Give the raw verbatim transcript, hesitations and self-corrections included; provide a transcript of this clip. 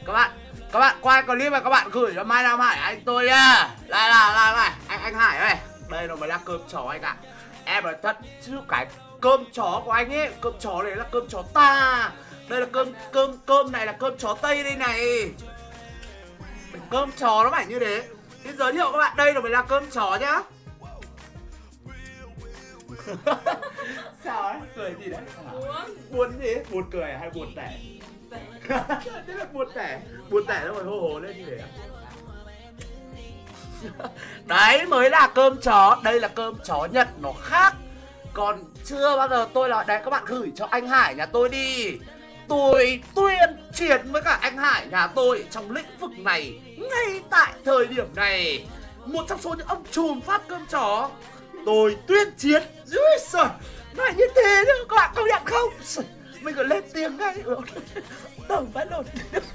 Các bạn, các bạn quay clip mà các bạn gửi cho Mai Nam Hải anh tôi nha. Đây là, là, này, anh anh Hải ơi. Đây nó mới là cơm chó anh ạ. Em nói thật chứ cái cơm chó của anh ấy, cơm chó này là cơm chó ta. Đây là cơm cơm cơm này là cơm chó Tây đây này. Cơm chó nó phải như thế. Thế giới thiệu các bạn, đây là mới là cơm chó nhá. Sao ấy? Cười gì đấy? Buồn. Buồn gì? Buồn cười hay buồn tẻ? Thế là buồn tẻ. Buồn tẻ nó phải hô hố lên như thế à? Đấy mới là cơm chó. Đây là cơm chó Nhật, nó khác. Còn chưa bao giờ tôi nói đấy, các bạn gửi cho anh Hải nhà tôi đi. Tôi tuyên chiến với cả anh Hải nhà tôi trong lĩnh vực này ngay tại thời điểm này. Một trong số những ông trùm phát cơm chó. Tôi tuyên chiến. Úi giời, này như thế nữa các bạn công nhận không? Mình còn lên tiếng ngay. Tổng phát đột.